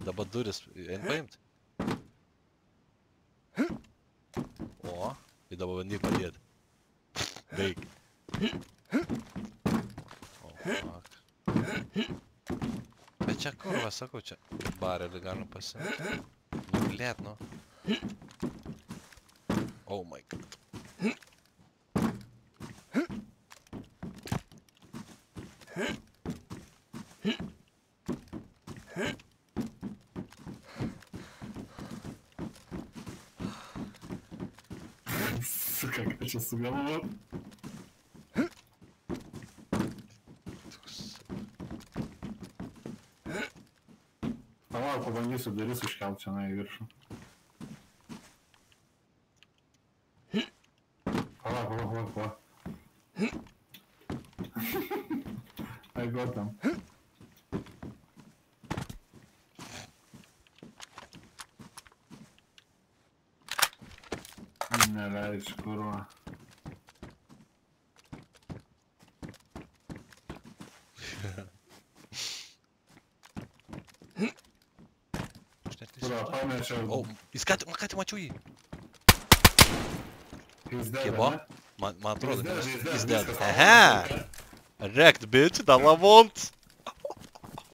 Dabar duris, eini paimt. O, ir dabar bandy padėti. Baig. O, fuck. Bet čia kur, va, sakau, čia barelį galim pasimti. Nu, blėt, nu. Oh my god. Сука, ką čia sugalvot? Palauk, pabandysiu duris užkelt čia į viršų. Palauk. I got them. Neleidžiu, kurva. Kurva, pamečiau. O, jis ką tik mačiau jį. He's dead, Kiebo? ne? Man atrodo, He's he's dead. dead. Aha! Wrecked, bitch, da lavont!